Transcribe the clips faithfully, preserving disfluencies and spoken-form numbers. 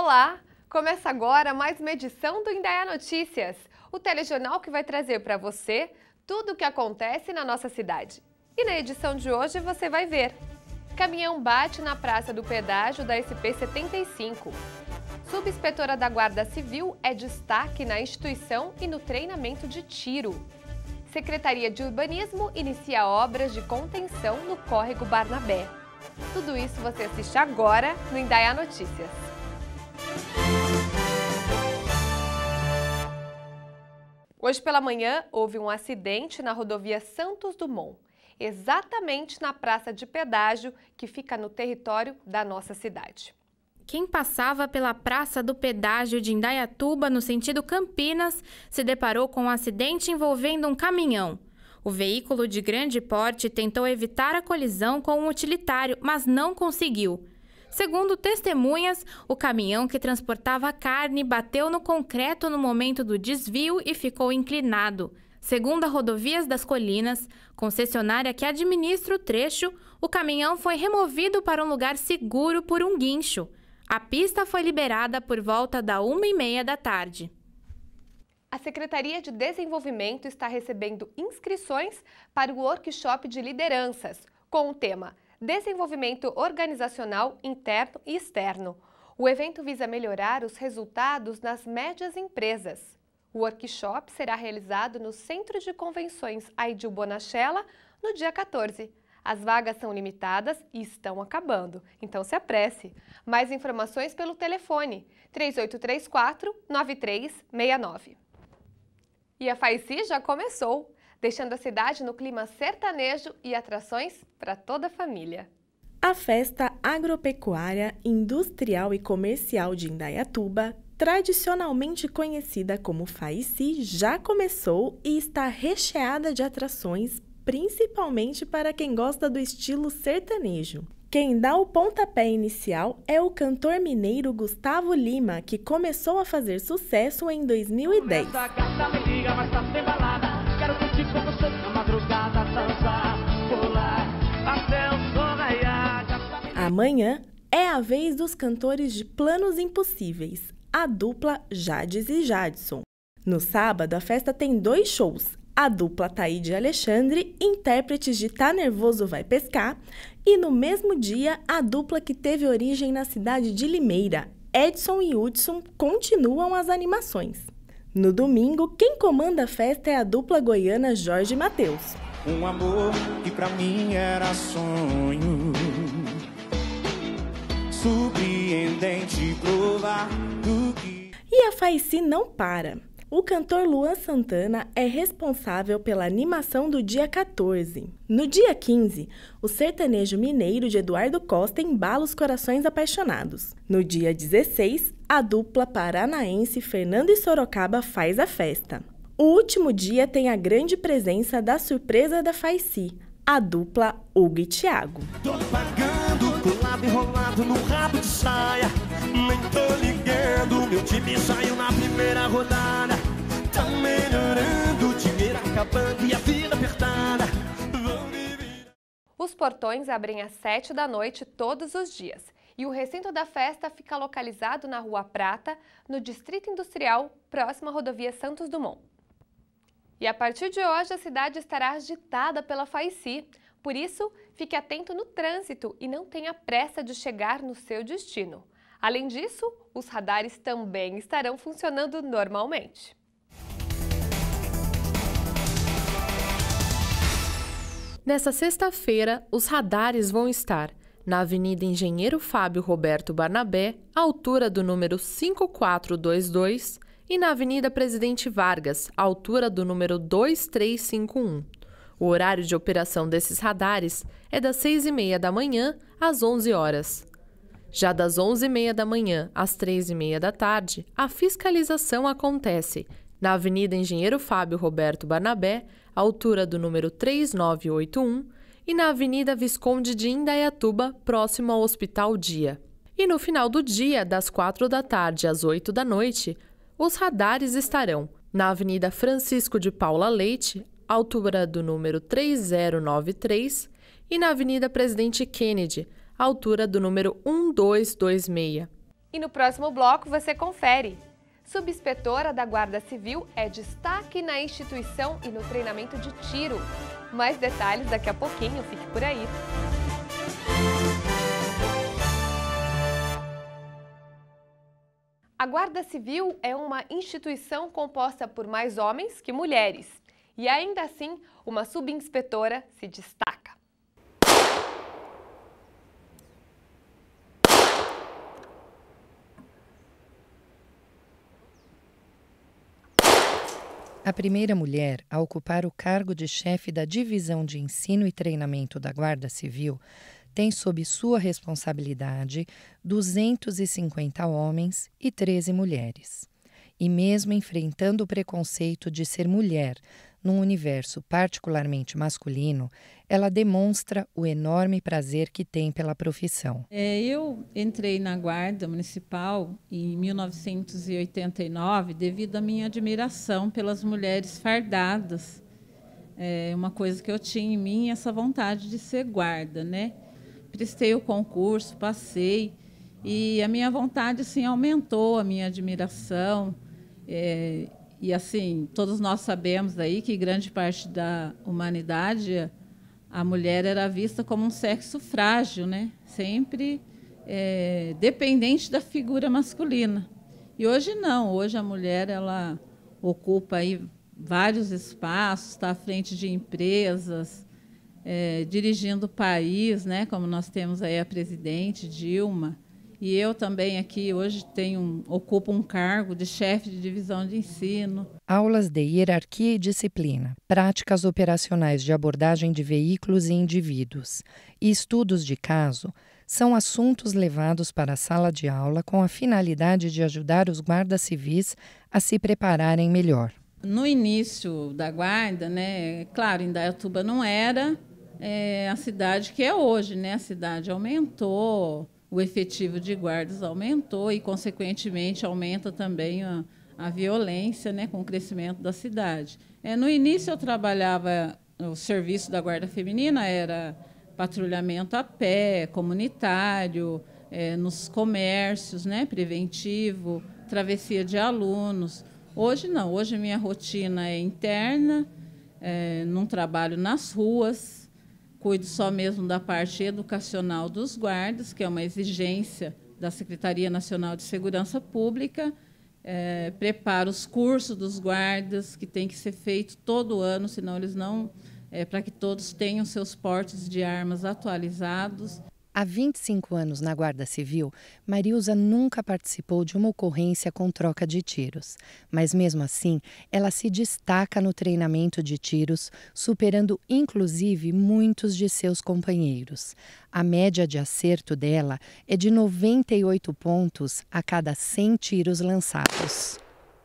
Olá! Começa agora mais uma edição do Indaiá Notícias, o telejornal que vai trazer para você tudo o que acontece na nossa cidade. E na edição de hoje você vai ver: caminhão bate na Praça do Pedágio da S P setenta e cinco. Subinspetora da Guarda Civil é destaque na instituição e no treinamento de tiro. Secretaria de Urbanismo inicia obras de contenção no córrego Barnabé. Tudo isso você assiste agora no Indaiá Notícias. Hoje pela manhã houve um acidente na rodovia Santos Dumont, exatamente na praça de pedágio que fica no território da nossa cidade. Quem passava pela Praça do Pedágio de Indaiatuba, no sentido Campinas, se deparou com um acidente envolvendo um caminhão. O veículo de grande porte tentou evitar a colisão com um utilitário, mas não conseguiu. Segundo testemunhas, o caminhão que transportava carne bateu no concreto no momento do desvio e ficou inclinado. Segundo a Rodovias das Colinas, concessionária que administra o trecho, o caminhão foi removido para um lugar seguro por um guincho. A pista foi liberada por volta da uma e meia da tarde. A Secretaria de Desenvolvimento está recebendo inscrições para o workshop de lideranças, com o tema Desenvolvimento Organizacional Interno e Externo. O evento visa melhorar os resultados nas médias empresas. O workshop será realizado no Centro de Convenções Aidil Bonachella no dia quatorze. As vagas são limitadas e estão acabando, então se apresse. Mais informações pelo telefone três oito três quatro, nove três seis nove. E a Faici já começou, deixando a cidade no clima sertanejo e atrações para toda a família. A Festa Agropecuária, Industrial e Comercial de Indaiatuba, tradicionalmente conhecida como Faici, já começou e está recheada de atrações, principalmente para quem gosta do estilo sertanejo. Quem dá o pontapé inicial é o cantor mineiro Gustavo Lima, que começou a fazer sucesso em dois mil e dez. Amanhã é a vez dos cantores de Planos Impossíveis, a dupla Jades e Jadson. No sábado, a festa tem dois shows. A dupla Taíde e Alexandre, intérpretes de Tá Nervoso Vai Pescar, e no mesmo dia, a dupla que teve origem na cidade de Limeira, Edson e Hudson, continuam as animações. No domingo, quem comanda a festa é a dupla goiana Jorge e Mateus. Um amor que pra mim era sonho, surpreendente provar do que... E a Faici não para. O cantor Luan Santana é responsável pela animação do dia quatorze. No dia quinze, o sertanejo mineiro de Eduardo Costa embala os corações apaixonados. No dia dezesseis, a dupla paranaense Fernando e Sorocaba faz a festa. O último dia tem a grande presença da surpresa da Faici, a dupla Hugo e Thiago. Tô pagando, colado enrolado no rabo de saia. Nem tô ligando, meu time saiu na primeira rodada. Tá melhorando, o dinheiro acabando e a vida apertada. Os portões abrem às sete da noite todos os dias. E o recinto da festa fica localizado na Rua Prata, no Distrito Industrial, próximo à rodovia Santos Dumont. E a partir de hoje a cidade estará agitada pela Faici. Por isso, fique atento no trânsito e não tenha pressa de chegar no seu destino. Além disso, os radares também estarão funcionando normalmente. Nessa sexta-feira, os radares vão estar na Avenida Engenheiro Fábio Roberto Barnabé, altura do número cinco quatro dois dois, e na Avenida Presidente Vargas, altura do número dois três cinco um. O horário de operação desses radares é das seis e meia da manhã às onze horas. Já das onze e meia da manhã às três e meia da tarde, a fiscalização acontece na Avenida Engenheiro Fábio Roberto Barnabé, altura do número três nove oito um, e na Avenida Visconde de Indaiatuba, próximo ao Hospital Dia. E no final do dia, das quatro da tarde às oito da noite, os radares estarão na Avenida Francisco de Paula Leite, altura do número três zero nove três, e na Avenida Presidente Kennedy, altura do número um dois dois seis. E no próximo bloco você confere. Subinspetora da Guarda Civil é destaque na instituição e no treinamento de tiro. Mais detalhes daqui a pouquinho, fique por aí. A Guarda Civil é uma instituição composta por mais homens que mulheres. E ainda assim, uma subinspetora se destaca. A primeira mulher a ocupar o cargo de chefe da Divisão de Ensino e Treinamento da Guarda Civil tem sob sua responsabilidade duzentos e cinquenta homens e treze mulheres. E mesmo enfrentando o preconceito de ser mulher num universo particularmente masculino, ela demonstra o enorme prazer que tem pela profissão. É, eu entrei na Guarda Municipal em mil novecentos e oitenta e nove devido à minha admiração pelas mulheres fardadas. É uma coisa que eu tinha em mim, essa vontade de ser guarda, né? Prestei o concurso, passei, e a minha vontade assim, aumentou, a minha admiração. É, e assim, todos nós sabemos aí que grande parte da humanidade, a mulher era vista como um sexo frágil, né? Sempre é, dependente da figura masculina. E hoje não, hoje a mulher ela ocupa aí vários espaços, está à frente de empresas, é, dirigindo o país, né? Como nós temos aí a presidente Dilma. E eu também aqui hoje tenho, ocupo um cargo de chefe de divisão de ensino. Aulas de hierarquia e disciplina, práticas operacionais de abordagem de veículos e indivíduos e estudos de caso são assuntos levados para a sala de aula com a finalidade de ajudar os guardas civis a se prepararem melhor. No início da guarda, né, claro, Indaiatuba não era é, a cidade que é hoje, né? A cidade aumentou, o efetivo de guardas aumentou e, consequentemente, aumenta também a, a violência, né, com o crescimento da cidade. É, no início, eu trabalhava, o serviço da Guarda Feminina era patrulhamento a pé, comunitário, é, nos comércios, né, preventivo, travessia de alunos. Hoje, não. Hoje, minha rotina é interna, é, não trabalho nas ruas. Cuido só mesmo da parte educacional dos guardas, que é uma exigência da Secretaria Nacional de Segurança Pública. É, preparo os cursos dos guardas, que tem que ser feito todo ano, senão eles não... É, para que todos tenham seus portes de armas atualizados. Há vinte e cinco anos na Guarda Civil, Marilza nunca participou de uma ocorrência com troca de tiros. Mas, mesmo assim, ela se destaca no treinamento de tiros, superando, inclusive, muitos de seus companheiros. A média de acerto dela é de noventa e oito pontos a cada cem tiros lançados.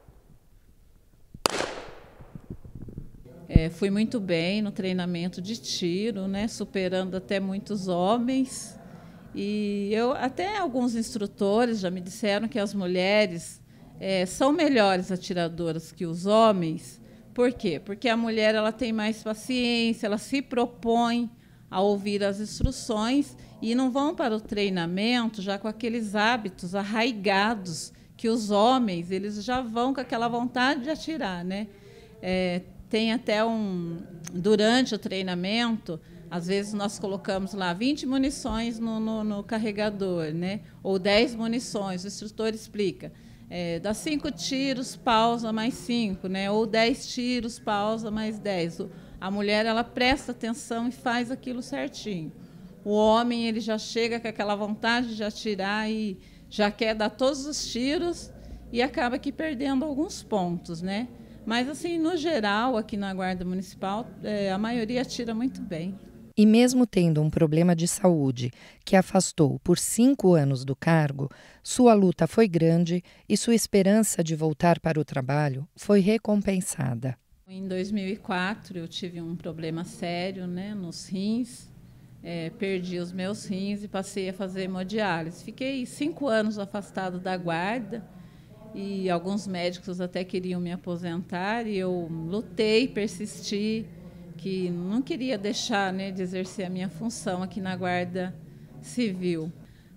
É, fui muito bem no treinamento de tiro, né, superando até muitos homens. E eu, até alguns instrutores já me disseram que as mulheres é, são melhores atiradoras que os homens. Por quê? Porque a mulher ela tem mais paciência, ela se propõe a ouvir as instruções e não vão para o treinamento já com aqueles hábitos arraigados que os homens eles já vão com aquela vontade de atirar, né? É, Tem até um... Durante o treinamento, às vezes nós colocamos lá vinte munições no, no, no carregador, né? Ou dez munições. O instrutor explica. É, dá cinco tiros, pausa, mais cinco, né? Ou dez tiros, pausa, mais dez. A mulher ela presta atenção e faz aquilo certinho. O homem ele já chega com aquela vontade de atirar e já quer dar todos os tiros e acaba aqui perdendo alguns pontos, né? Mas, assim, no geral, aqui na Guarda Municipal, é, a maioria atira muito bem. E mesmo tendo um problema de saúde que afastou por cinco anos do cargo, sua luta foi grande e sua esperança de voltar para o trabalho foi recompensada. Em dois mil e quatro, eu tive um problema sério, né, nos rins. É, perdi os meus rins e passei a fazer hemodiálise. Fiquei cinco anos afastado da guarda. E alguns médicos até queriam me aposentar e eu lutei, persisti, que não queria deixar, né, de exercer a minha função aqui na Guarda Civil.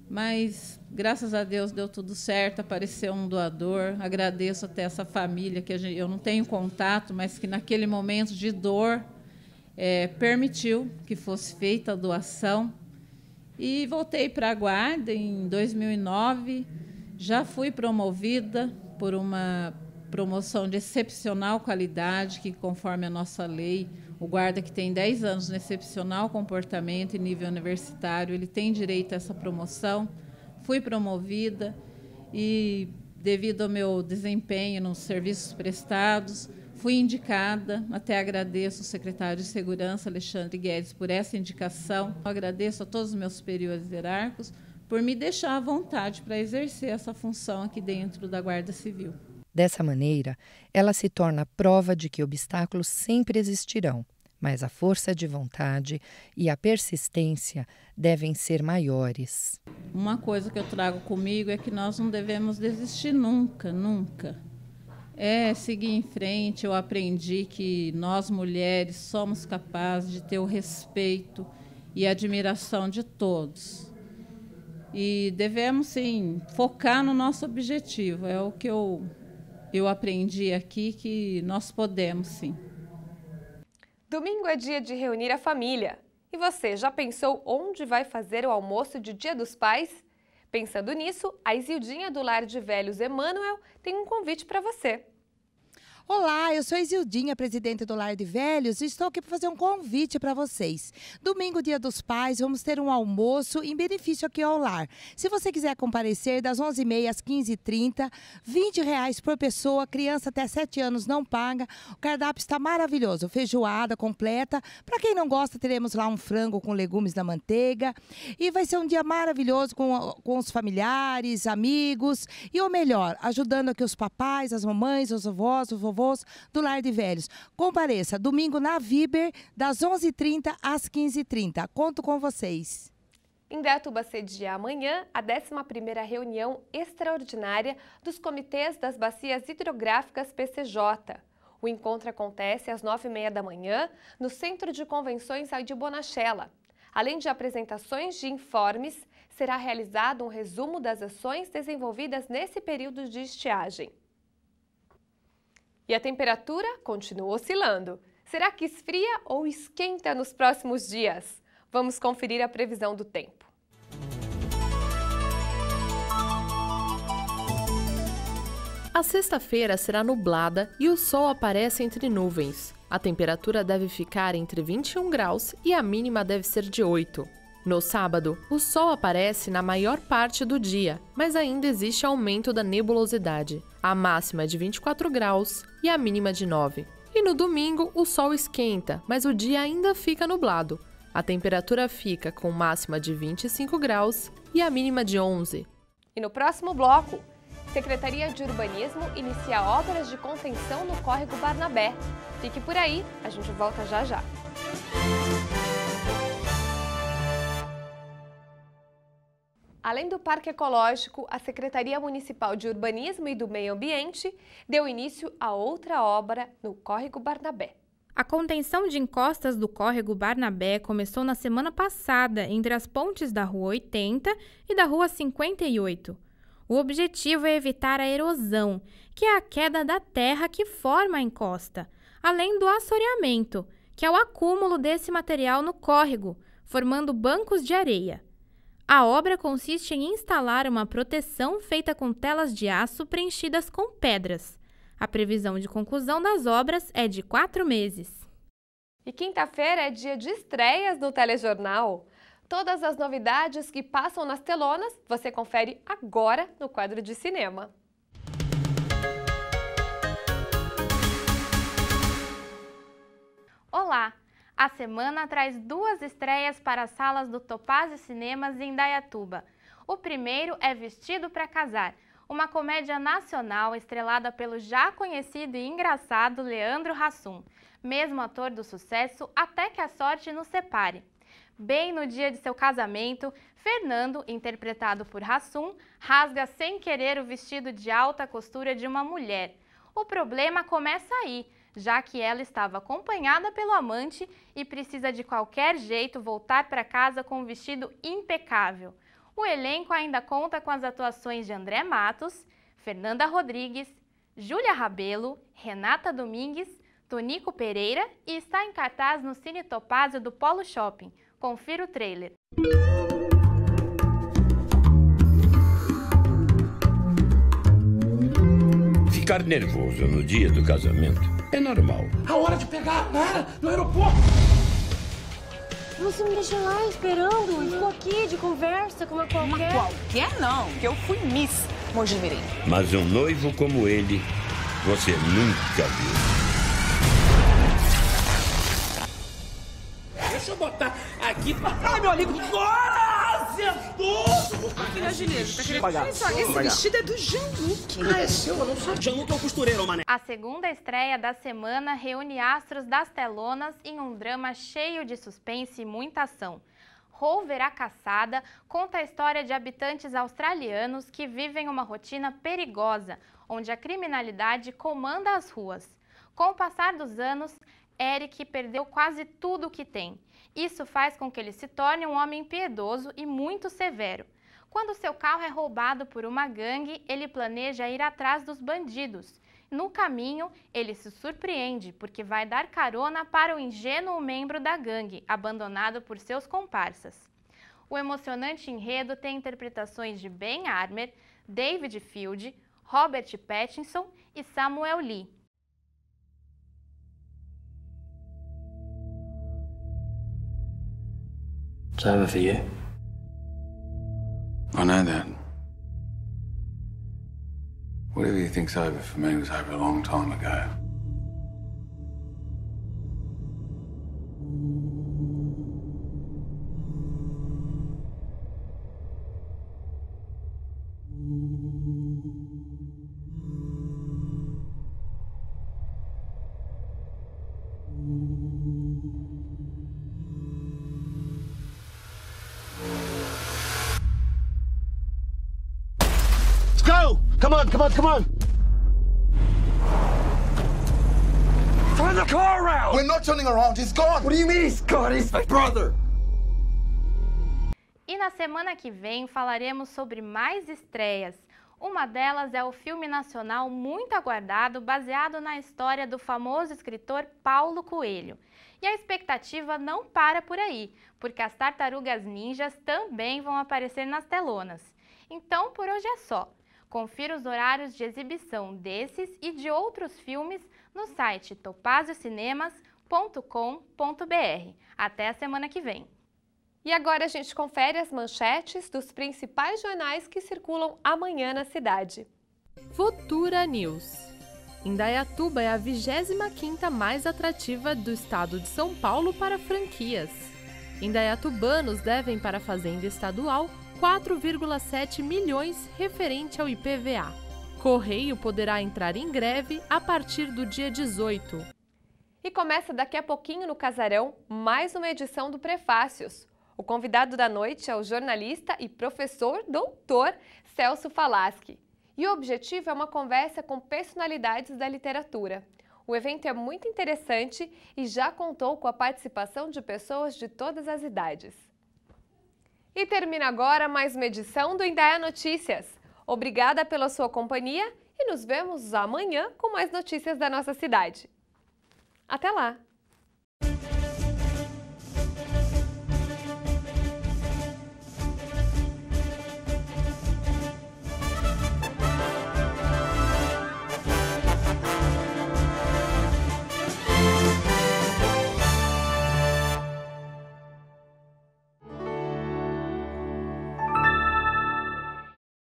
mas graças a Deus deu tudo certo, apareceu um doador. Agradeço até essa família, que a gente, eu não tenho contato, mas que naquele momento de dor é, permitiu que fosse feita a doação. E voltei para a Guarda em dois mil e nove, já fui promovida por uma promoção de excepcional qualidade, que conforme a nossa lei, o guarda que tem dez anos no excepcional comportamento em nível universitário, ele tem direito a essa promoção. Fui promovida e, devido ao meu desempenho nos serviços prestados, fui indicada. Até agradeço ao secretário de Segurança, Alexandre Guedes, por essa indicação. Agradeço a todos os meus superiores hierárquicos por me deixar à vontade para exercer essa função aqui dentro da Guarda Civil. Dessa maneira, ela se torna prova de que obstáculos sempre existirão, mas a força de vontade e a persistência devem ser maiores. Uma coisa que eu trago comigo é que nós não devemos desistir nunca, nunca. É seguir em frente. Eu aprendi que nós, mulheres, somos capazes de ter o respeito e a admiração de todos. E devemos, sim, focar no nosso objetivo. É o que eu... Eu aprendi aqui, que nós podemos, sim. Domingo é dia de reunir a família. E você, já pensou onde vai fazer o almoço de Dia dos Pais? Pensando nisso, a Isildinha do Lar de Velhos Emanuel tem um convite para você. Olá, eu sou a Isildinha, presidente do Lar de Velhos, e estou aqui para fazer um convite para vocês. Domingo, Dia dos Pais, vamos ter um almoço em benefício aqui ao lar. Se você quiser comparecer, das onze e meia às quinze e trinta, vinte reais por pessoa, criança até sete anos não paga. O cardápio está maravilhoso, feijoada completa. Para quem não gosta, teremos lá um frango com legumes na manteiga. E vai ser um dia maravilhoso com, com os familiares, amigos e o melhor, ajudando aqui os papais, as mamães, os avós, os vovôs do Lar de Velhos. Compareça, domingo na Viber, das onze e trinta às quinze e trinta. Conto com vocês. Indaiatuba cedia amanhã a décima primeira reunião extraordinária dos comitês das bacias hidrográficas P C J. O encontro acontece às nove e meia da manhã no Centro de Convenções de Bonachela. Além de apresentações de informes, será realizado um resumo das ações desenvolvidas nesse período de estiagem. E a temperatura continua oscilando. Será que esfria ou esquenta nos próximos dias? Vamos conferir a previsão do tempo. A sexta-feira será nublada e o sol aparece entre nuvens. A temperatura deve ficar entre vinte e um graus e a mínima deve ser de oito. No sábado, o sol aparece na maior parte do dia, mas ainda existe aumento da nebulosidade. A máxima é de vinte e quatro graus e a mínima de nove. E no domingo, o sol esquenta, mas o dia ainda fica nublado. A temperatura fica com máxima de vinte e cinco graus e a mínima de onze. E no próximo bloco, Secretaria de Urbanismo inicia obras de contenção no córrego Barnabé. Fique por aí, a gente volta já já. Além do Parque Ecológico, a Secretaria Municipal de Urbanismo e do Meio Ambiente deu início a outra obra no córrego Barnabé. A contenção de encostas do córrego Barnabé começou na semana passada entre as pontes da Rua oitenta e da Rua cinquenta e oito. O objetivo é evitar a erosão, que é a queda da terra que forma a encosta, além do assoreamento, que é o acúmulo desse material no córrego, formando bancos de areia. A obra consiste em instalar uma proteção feita com telas de aço preenchidas com pedras. A previsão de conclusão das obras é de quatro meses. E quinta-feira é dia de estreias no Telejornal. Todas as novidades que passam nas telonas você confere agora no quadro de cinema. Olá! A semana traz duas estreias para as salas do Topázio Cinemas em Indaiatuba. O primeiro é Vestido para Casar, uma comédia nacional estrelada pelo já conhecido e engraçado Leandro Hassum, mesmo ator do sucesso Até que a Sorte nos Separe. Bem no dia de seu casamento, Fernando, interpretado por Hassum, rasga sem querer o vestido de alta costura de uma mulher. O problema começa aí, já que ela estava acompanhada pelo amante e precisa de qualquer jeito voltar para casa com um vestido impecável. O elenco ainda conta com as atuações de André Matos, Fernanda Rodrigues, Júlia Rabelo, Renata Domingues, Tonico Pereira e está em cartaz no Cine Topázio do Polo Shopping. Confira o trailer. Ficar nervoso no dia do casamento é normal. A hora de pegar, né? No aeroporto. Você me deixou lá esperando, ficou aqui de conversa com uma qualquer. Uma qualquer não, porque eu fui Miss Mogi Mirim. Mas um noivo como ele, você nunca viu. Deixa eu botar aqui pra... Ai, meu amigo, agora acertou! Filha Ginesa, tá querendo pagar? Esse pagar. Vestido é do Jean-Luc. Ah, é seu? Eu não sou. Jean-Luc é o costureiro, mané. A segunda estreia da semana reúne astros das telonas em um drama cheio de suspense e muita ação. Rover, a Caçada, conta a história de habitantes australianos que vivem uma rotina perigosa, onde a criminalidade comanda as ruas. Com o passar dos anos, Eric perdeu quase tudo o que tem. Isso faz com que ele se torne um homem piedoso e muito severo. Quando seu carro é roubado por uma gangue, ele planeja ir atrás dos bandidos. No caminho, ele se surpreende porque vai dar carona para o ingênuo membro da gangue, abandonado por seus comparsas. O emocionante enredo tem interpretações de Ben Armour, David Field, Robert Pattinson e Samuel Lee. It's over for you. I know that. Whatever you think's over for me was over a long time ago. Go! Come on, come on, come on! Turn the car around! We're not turning around, he's gone! What do you mean he's gone? He's my brother! E na semana que vem falaremos sobre mais estreias. Uma delas é o filme nacional muito aguardado, baseado na história do famoso escritor Paulo Coelho. E a expectativa não para por aí, porque as Tartarugas Ninjas também vão aparecer nas telonas. Então, por hoje é só. Confira os horários de exibição desses e de outros filmes no site topazio cinemas ponto com ponto br. Até a semana que vem. E agora a gente confere as manchetes dos principais jornais que circulam amanhã na cidade. Futura News. Indaiatuba é a vigésima quinta mais atrativa do estado de São Paulo para franquias. Indaiatubanos devem para a Fazenda Estadual quatro vírgula sete milhões referente ao I P V A. Correio poderá entrar em greve a partir do dia dezoito. E começa daqui a pouquinho no Casarão mais uma edição do Prefácios. O convidado da noite é o jornalista e professor doutor Celso Falaschi. E o objetivo é uma conversa com personalidades da literatura. O evento é muito interessante e já contou com a participação de pessoas de todas as idades. E termina agora mais uma edição do Indaiá Notícias. Obrigada pela sua companhia e nos vemos amanhã com mais notícias da nossa cidade. Até lá!